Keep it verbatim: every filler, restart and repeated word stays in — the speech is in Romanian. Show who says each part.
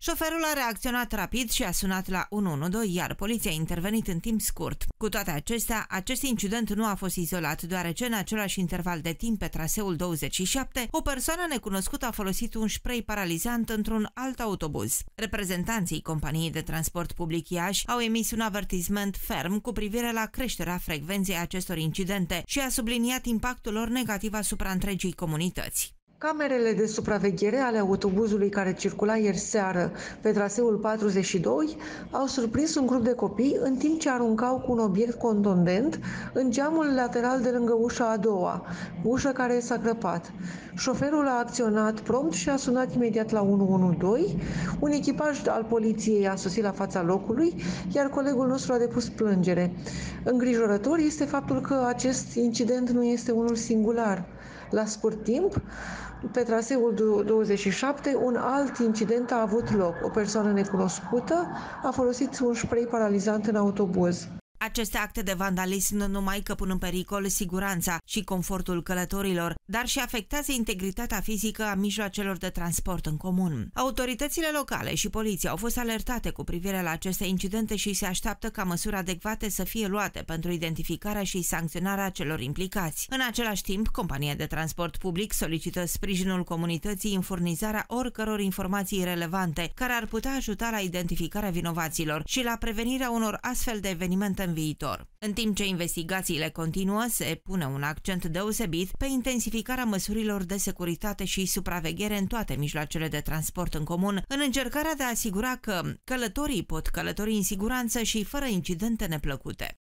Speaker 1: Șoferul a reacționat rapid și a sunat la unu unu doi, iar poliția a intervenit în timp scurt. Cu toate acestea, acest incident nu a fost izolat, deoarece în același interval de timp pe traseul douăzeci și șapte, o persoană necunoscută a folosit un spray paralizant într-un alt autobuz. Reprezentanții companiei de transport public Iași au emis un avertisment ferm cu privire la creșterea frecvenței acestor incidente și a subliniat impactul lor negativ asupra întregii comunități.
Speaker 2: Camerele de supraveghere ale autobuzului care circula ieri seară pe traseul patruzeci și doi au surprins un grup de copii în timp ce aruncau cu un obiect contundent în geamul lateral de lângă ușa a doua, ușă care s-a crăpat. Șoferul a acționat prompt și a sunat imediat la unu unu doi, un echipaj al poliției a sosit la fața locului, iar colegul nostru a depus plângere. Îngrijorător este faptul că acest incident nu este unul singular. La scurt timp, pe traseul douăzeci și șapte, un alt incident a avut loc. O persoană necunoscută a folosit un spray paralizant în autobuz.
Speaker 1: Aceste acte de vandalism nu numai că pun în pericol siguranța și confortul călătorilor, dar și afectează integritatea fizică a mijloacelor de transport în comun. Autoritățile locale și poliția au fost alertate cu privire la aceste incidente și se așteaptă ca măsuri adecvate să fie luate pentru identificarea și sancționarea celor implicați. În același timp, compania de transport public solicită sprijinul comunității în furnizarea oricăror informații relevante care ar putea ajuta la identificarea vinovaților și la prevenirea unor astfel de evenimente în viitor. În timp ce investigațiile continuă, se pune un accent deosebit pe intensificarea măsurilor de securitate și supraveghere în toate mijloacele de transport în comun, în încercarea de a asigura că călătorii pot călători în siguranță și fără incidente neplăcute.